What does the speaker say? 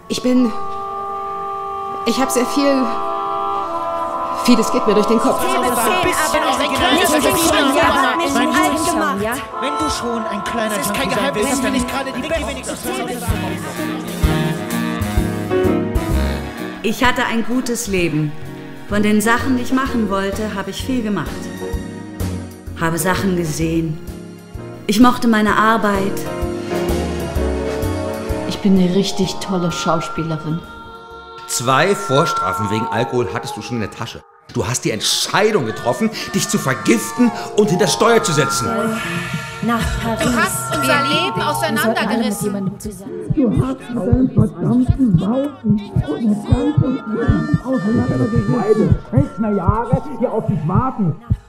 Ich habe sehr viel... Vieles geht mir durch den Kopf. Wenn du schon ein kleiner Junkie sein willst, dann will ich gerade die wenigstens. Ich hatte ein gutes Leben. Von den Sachen, die ich machen wollte, habe ich viel gemacht. Habe Sachen gesehen. Ich mochte meine Arbeit. Ich bin eine richtig tolle Schauspielerin. 2 Vorstrafen wegen Alkohol hattest du schon in der Tasche. Du hast die Entscheidung getroffen, dich zu vergiften und hinter Steuer zu setzen. Nach Paris. Du hast unser Leben auseinandergerissen. Du hast deinen verdammten Saufen und dein ganzes Leben auseinandergerissen. 6 Jahre hier auf dich warten.